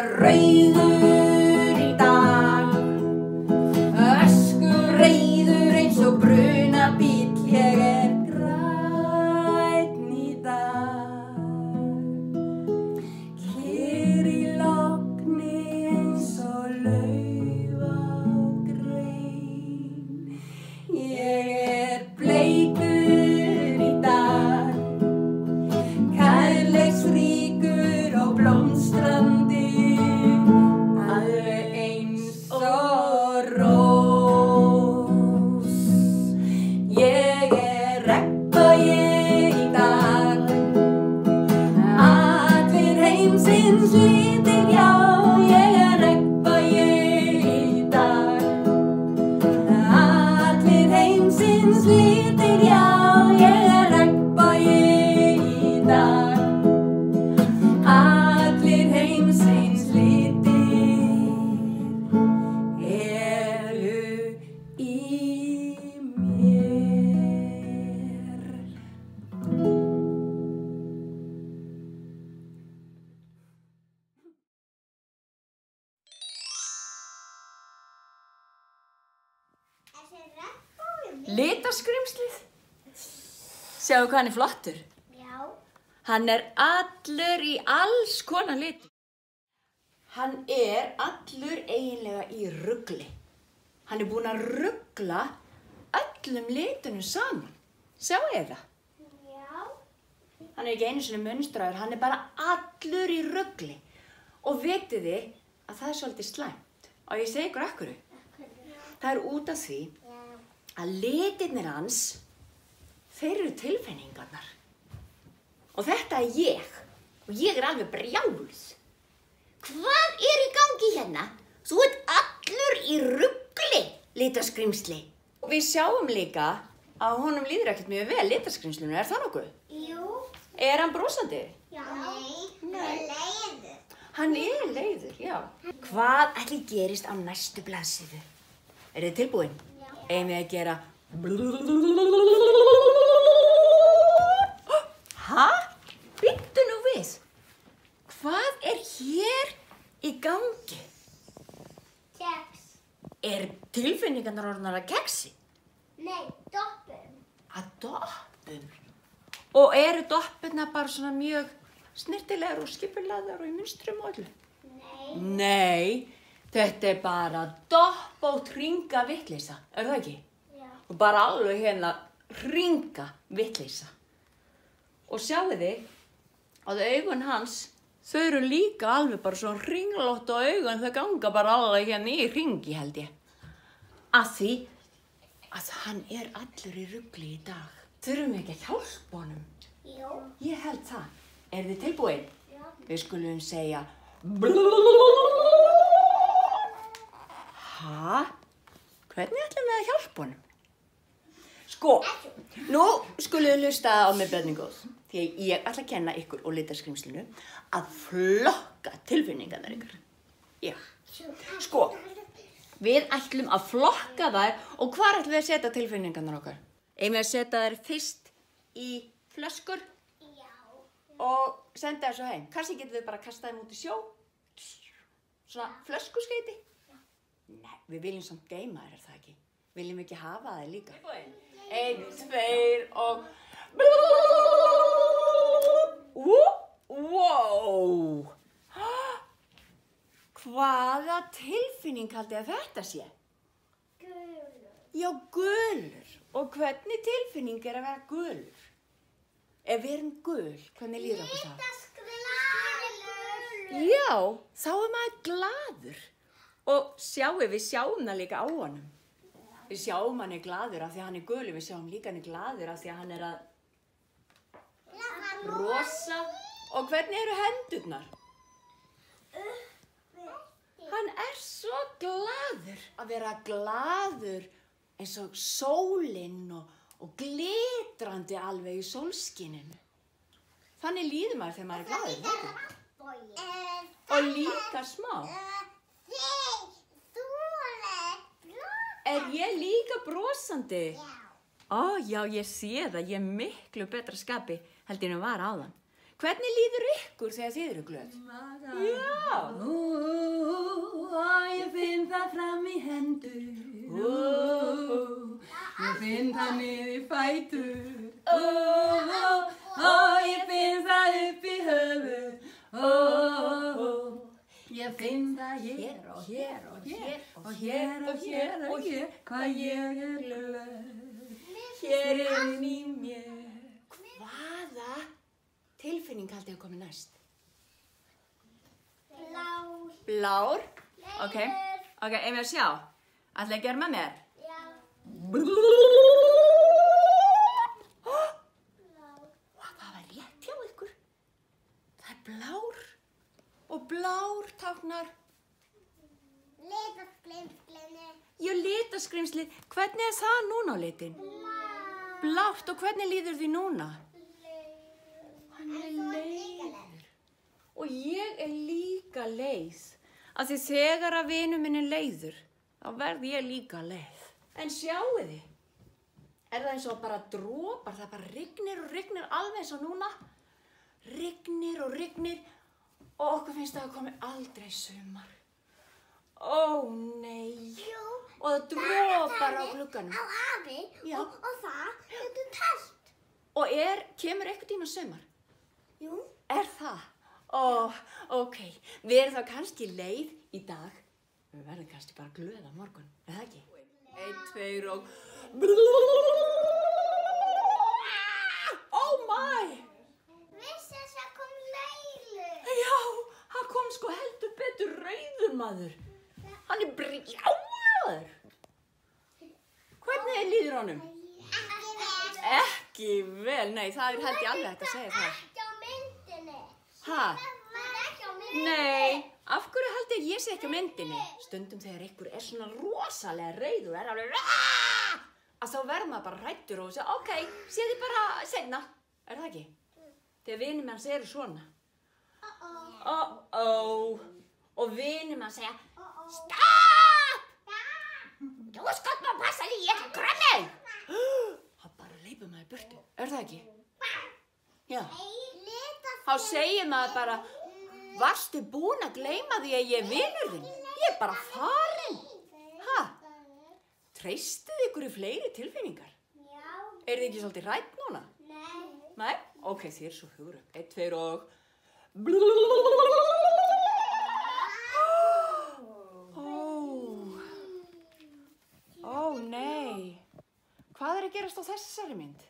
rauður í dag, öskureiður eins og brunabíll, ég grænn í dag. Kyrr í logni eins og lauf á grein, ég bleikur í dag, kærleiksríkur og blómstrandi, alveg eins og rós. Ég regnbogi í dag, allir heimsins litir, já, ég regnbogi í dag, allir heimsins litir, já, ég regnbogi í dag, allir heimsins litir eru í mér. Litaskrimslið. Sjáu hvað hann er flottur. Já. Hann er allur í alls konar lit. Hann er allur eiginlega í rugli. Hann er búinn að rugla öllum litunum saman. Sjáu það? Já. Hann er ekki einu sinni munstraður, hann er bara allur í rugli. Og vitið þið að það er svolítið slæmt. Og ég segi ykkur af hverju. Það er út af því að litirnir hans, þeir eru tilfinningarnar. Og þetta er ég. Og ég er alveg brjáluð. Hvað er í gangi hérna? Þú ert allur í rugli, litaskrimsli. Og við sjáum líka að honum líður ekkert mjög vel, litaskrimslinu. Er það nokkuð? Jú. Er hann brosandi? Já. Nei. Leiður. Hann er leiður, já. Hvað ætli gerist á næstu blaðsíðu? Er þið tilbúin? Já. Eigum við að gera... Ha? Bíddu nú við. Hvað er hér í gangi? Kex. Er tilfinningarnar orðnar að keksi? Nei, doppum. Að doppum? Og eru doppurnar bara svona mjög snirtilegar og skipulaðar og í munstrum og öllu? Nei. Nei, þetta er bara dopp og hringa vitleysa, er það ekki? Já. Og bara alveg hérna hringa vitleysa. Og sjáu þið að augun hans, þau eru líka alveg bara svona hringlótt og augun þau ganga bara alveg hérna í hringi held ég. Af því að hann er allur í rugli í dag. Þurfum við ekki að hjálpa honum? Jú. Ég held það. Er þið tilbúin? Já. Við skulum segja Ha? Hvernig ætlum við að hjálpa honum? Sko, nú skulum við hlusta á mig börnin góð. Því ég ætla að kenna ykkur og litaskrimslinu að flokka tilfinningarnar ykkur. Já. Sko, við ætlum að flokka þær og hvar ætlum við að setja tilfinningarnar okkar? Eigum við að setja þær fyrst í flöskur Já. og senda þær svo heim. Kannski getum við bara að kasta þeim út í sjó. Svona flöskuskeyti. Nei, við viljum samt geyma þær, er það ekki? Viljum ekki hafa þær líka? 1, 2 og... Wow! Hvaða tilfinning haldið að þetta sé? Gulur. Já, gulur. Og hvernig tilfinning er að vera gulur? Ef við erum gul, hvernig líður okkur það? Glaður. Já, þá er maður glaður. Og sjáu, við sjáum það líka á honum. Við sjáum hann er glaður af því að hann er gulur. Við sjáum líka hann er glaður af því að hann er að rosa. Og hvernig eru hendurnar? Hann er svo glaður. Að vera glaður eins og sólinn og glitrandi alveg í sólskininu. Þannig líður maður þegar maður er glaður, ekki? Og líka smá. Er ég líka brosandi? Já. Ó, já, ég sé það. Ég er miklu betra skapi heldur en var áðan. Hvernig líður ykkur þegar þið eru glöð? Já. Ég finn það fram í hendur. Ég finn það niður í fætur. Ég finn það upp í höfuð. Ég finn það hér og hér og hér og hér og hér og hér. Hvað ég glöð. Hér inni í mér. Hvaða tilfinning haldið að komi næst? Blár. Blár? Ok, ef ég sjá. Ætla að gera með mér? Já. Það var rétt hjá ykkur. Það er blár. Og blár táknar. Litaskrimslinu. Já, litaskrimsli. Hvernig er það núna á litin? Blátt, og hvernig líður því núna? Hann er leiður. Og ég er líka leið. Af því þegar að vinur minn er leiður, þá verð ég líka leið. En sjáu þið. Er það eins og bara dropar, það bara rignir og rignir alveg eins og núna. Rignir og rignir og okkur finnst það að komi aldrei sumar. Ó nei. Jú. Og það dropar á glugganum. Á hafi. Já. Og það getur talt. Og kemur eitthvað tíma sumar? Jú. Er það? Ó, ok. Við erum þá kannski leið í dag. Við verðum kannski bara glöð á morgun. Er það ekki? 1, 2 og... Oh my! Vissi þess að kom leilu. Já, hann kom sko heldur betur rauður maður. Hann er brjálaður. Hvernig líður honum? Ekki vel. Ekki vel, nei, það er held ég alveg hægt að segja það. Ekki á myndinni. Ha? Það var ekki á myndinni. Nei, af hverju held ég sé ekki á myndinni? Stundum þegar ykkur er svona rosalega reiður, er alveg að þá verður maður bara hræddur og segja, ok, sé þið bara seinna. Er það ekki? Þegar vinir manns eru svona. Og vinir manns segja, stopp! Þú skalt maður passa því, ég er grömmið! Það bara leipur maður í burtu. Er það ekki? Já. Þá segir maður bara, varstu búin að gleyma því að ég er vinur þinn? Ég er bara farin. Ha? Treystið ykkur í fleiri tilfinningar? Já. Er þið ekki svolítið hrædd núna? Nei. Nei? Ok, þið er svo hugrögg. 1, 2 og... Ó, nei. Hvað er að gerast á þessari mynd?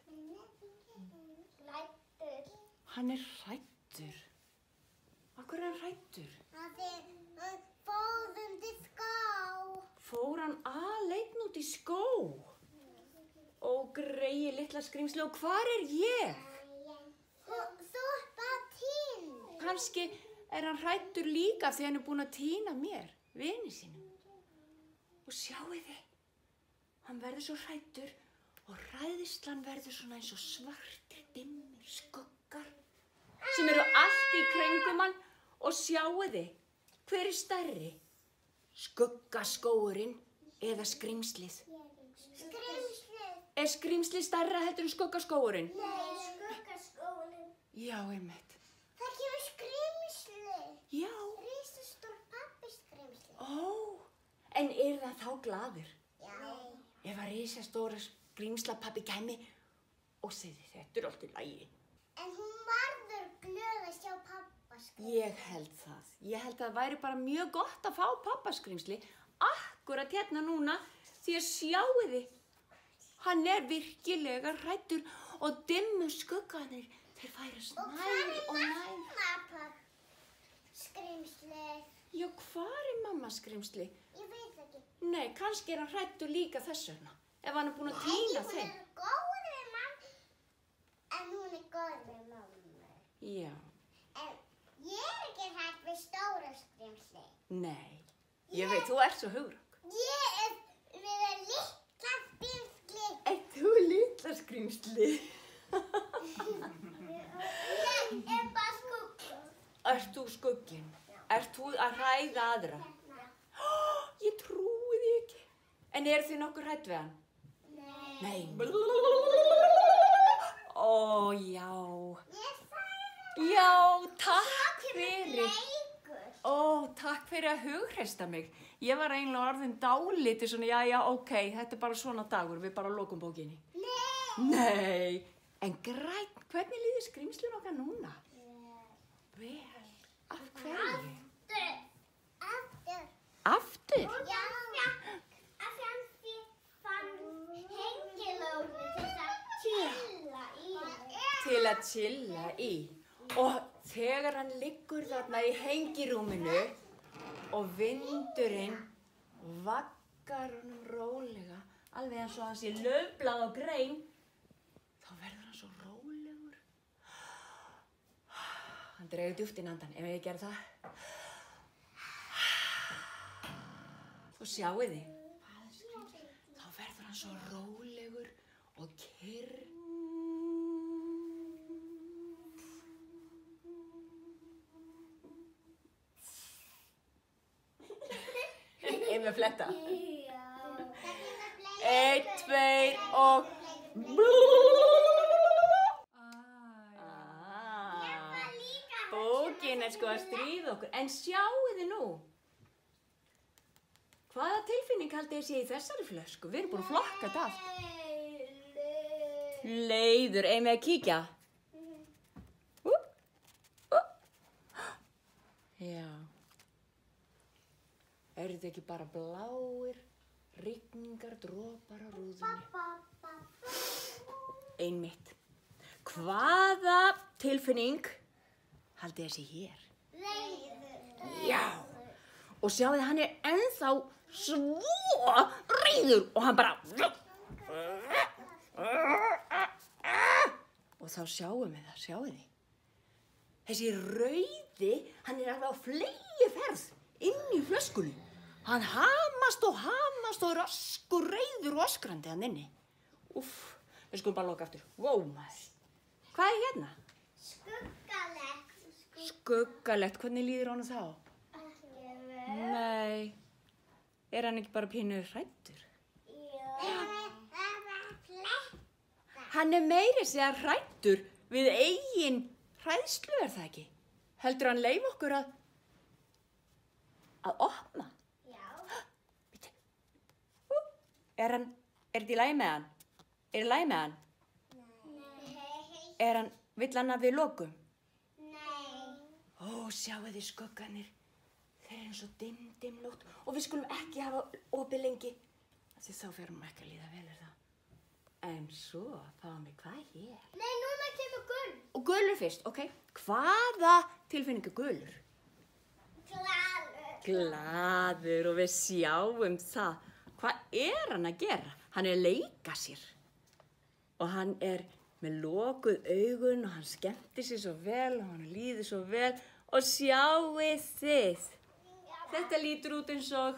Hræddur. Hann er hræddur. Af hverju er hann hræddur? Það er fóðum til skó. Fór hann aleinn út í skó? Ó, greyið litla skrímsli, og hvar er ég? Þú ert bara tín. Kannski er hann hræddur líka því hann er búinn að týna mér, vini sínum. Og sjáið þið, hann verður svo hræddur og hræðislan verður svona eins og svartir, dimmir skuggar sem eru allt í kringum hann. Og sjáið þið, hver er stærri? Skuggaskógurinn eða skrímslið? Skrimslið. Er skrímslið stærra heldur en skuggaskógurinn? Nei, skuggaskólinn. Já, einmitt. Það kemur skrimslið. Já. Rísastór pabbiskrimslið. Ó, en er það þá glaður? Já. Ef að risastóra skrímslapabbi kæmi og segði, þetta er allt í lagi. En hún varður glöð að sjá pabbaskrimslið. Ég held það. Ég held að það væri bara mjög gott að fá pabbaskrímsli akkurat hérna núna því að sjáið þið, hann er virkilega hræddur og dimmu skuggarnir, þeir færast nær og nær. Mamma skrimslið. Já, hvar er mammaskrímsli? Ég veit ekki. Nei, kannski er hann hræddur líka þess vegna, ef hann er búinn að týna Hún þeim. er góð við mamma. En hún er góð við mamma. Já, En ég er ekki hrædd við stóra skrimslið. nei, ég veit, þú ert svo hugrögg. Ég er við litla skrimslið. Ert þú litla skrímsli? Ég er bara skugga. Ert þú skugginn? Ert þú að hræða aðra? Ég trúi því ekki. En eru þið nokkur hrædd við hann? Nei. Nei. Ó, já. Ég sagði Já, takk fyrir. Takk fyrir að hughreysta mig. Ég var eiginlega orðin dálítið svona, já, ok, þetta er bara svona dagur, við bara lokum bókinni. Nei, en grænn, hvernig líður skrímslun okkar núna? Vel, af hverju? Aftur? Já, af því hann fann hengilóðu Til að chilla í. Og þegar hann liggur þarna í hengirúminu og vindurinn vaggar honum rólega, alveg eins og hann sé laufblað á grein, þá verður hann svo rólegur. Hann dregur djúpt inn andann, ef ég gera það. Svo sjáið þið, þá verður hann svo rólegur og kyrr. Einn með fletta. 1, 2 og... Bókin er sko að stríða okkur. En sjáu þið nú. Hvaða tilfinning haldið þið sé í þessari flösku? Við erum búin að flokka þetta allt. Leiður, eigum við að kíkja? Já. Eru þið ekki bara bláir, rigningar, dropar á rúðunni? Einmitt. Hvaða tilfinning haldið þið sé hér? Já. Og sjáu þið, hann er ennþá svo reiður og hann bara... Og þá sjáum við það, sjáu þið. Þessi rauði, hann er alveg á fleygiferð inn í flöskunni. Hann hamast og öskur reiður og öskrandi hann inni. Úff, við skulum bara loka aftur. Vó, maður. Hvað er hérna? Skuggalegt. Skuggalegt, hvernig líður honum þá? Nei, er hann ekki bara pínu hræddur? Hann er meiri segja hræddur við eigin hræðslu, er það ekki? Heldur hann leyfa okkur að opna? Já. Bíddu. Er þetta í lagi með hann? Er í lagi með hann? Nei. Vill hann að við lokum? Nei. Ó, sjáu þið skugganir. Þeir eru eins og dimm nótt og við skulum ekki hafa opið lengi. Því þá fer hún ekki að líða vel, er það? En svo fáum við hvað hér? Nei, núna kemur gul. Og gulur fyrst, ok. Hvaða tilfinning er gulur? Glaður. Glaður og við sjáum það. Hvað er hann að gera? Hann er að leika sér. Og hann er með lokuð augun og hann skemmtir sér svo vel og hann líður svo vel. Og sjáið þið. Þetta lítur út eins og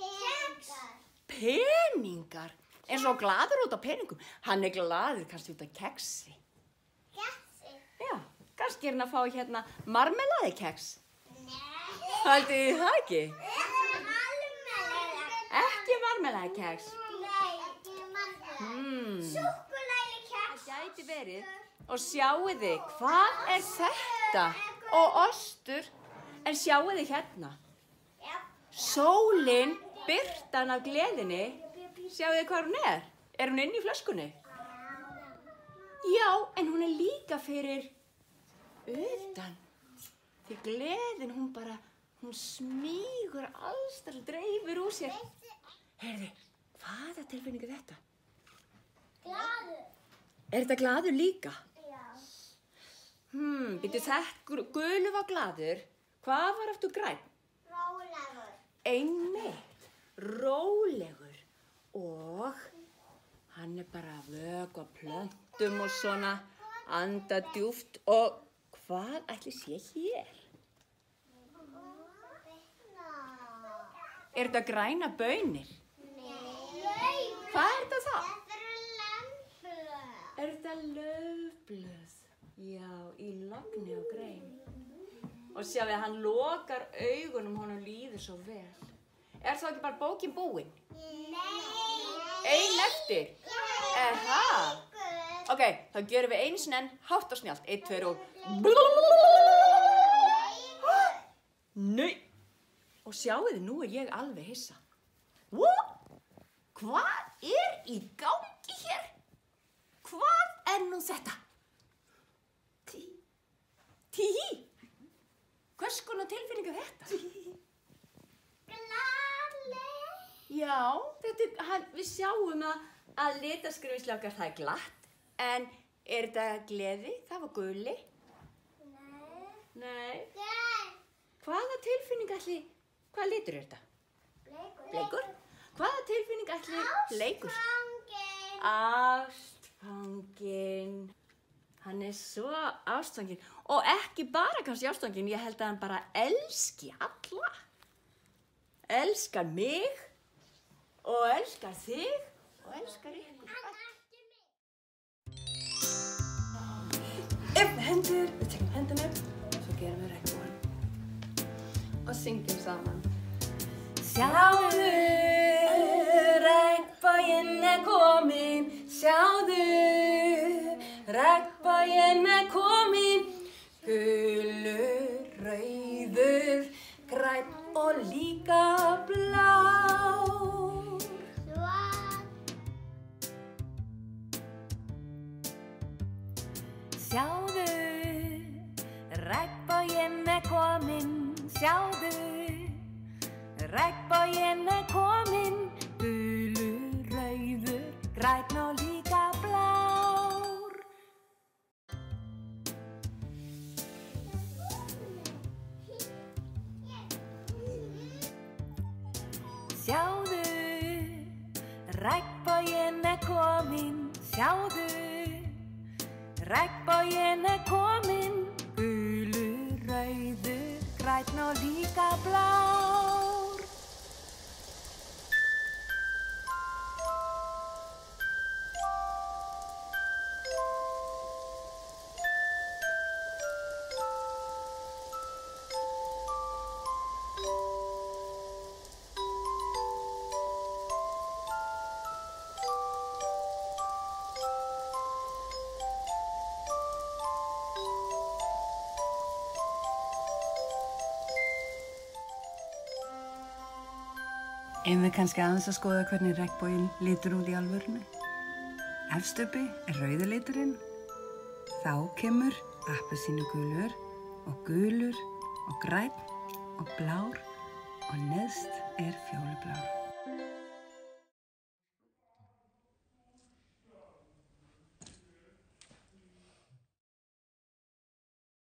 peningar. Eins og glaður út á peningum. Hann er glaður kannski út af keksi. Keksi? Já, kannski er hann að fá hérna marmelaðikeks. Nei. Haldið þið það ekki? Marmelaði. Ekki marmelaðikeks. Nei, ekki marmelaði. Súkkulaðikeks. Það gæti verið. Og sjáu þið, hvað er þetta? Og ostur. En sjáu þið hérna. Já. Sólin, birtan af gleðinni. Sjáu þið hvað hún er? Er hún inn í flöskunni? Já, en hún er líka fyrir utan. Því gleðin, hún smýgur allstar og dreifir úr sér. Heyrðu, hvaða tilfinning er þetta? Glaður. Er þetta glaður líka? Já. Býttu þetta, gulur var glaður. Hvað var aftur græn? Rólegur. Einmitt, rólegur. Og hann er bara að vökva plöntum og svona, anda djúpt. Og hvað ætli sé hér? Er þetta græna baunir? Nei. Hvað er þetta þá? Þetta eru laufblöð. Er þetta laufblöð? Já, í logni og grein. Og sjáu að hann lokar augunum, honum líður svo vel. Er það ekki bara bókin búin? Nei. Ein eftir? Er það? Ok, þá gerum við einu sinni enn hátt og snjált. 1, 2 og... Og sjáuði, nú ég alveg hissa. Hvað í gangi hér? Hvað nú þetta? Tí. Hvers konar tilfinning þetta? Glaðleg. Já, við sjáum að litaskrifstofa okkar það glatt. En þetta gleði? Það var guli. Nei. Hvaða tilfinning hvaða litur þetta? Bleikur. Hvaða tilfinning bleikur? Ástfanginn. Hann svo ástfanginn. Og ekki bara kannski ástfanginn, ég held að hann bara elski alla. Elskar mig og elskar þig og elskar ykkur. Upp hendur, við tekum hendunum og svo gerum við regnbogann. Og syngjum saman. Sjáðu, regnboginn kominn, sjáðu, regnboginn kominn, gulur, rauður, grænn og líka blár. Sjáðu, regnboginn kominn, sjáðu, regnboginn kominn, gulur, rauður, grænn og líka blár. Sjáðu, regnboginn kominn, sjáðu, regnboginn kominn, gulur, rauður, grænn og líka blár. Eigum við kannski aðeins að skoða hvernig regnboginn lítur út í alvörunni. Efst uppi rauði liturinn, þá kemur appelsínugulur og grænn og blár og neðst fjólublár.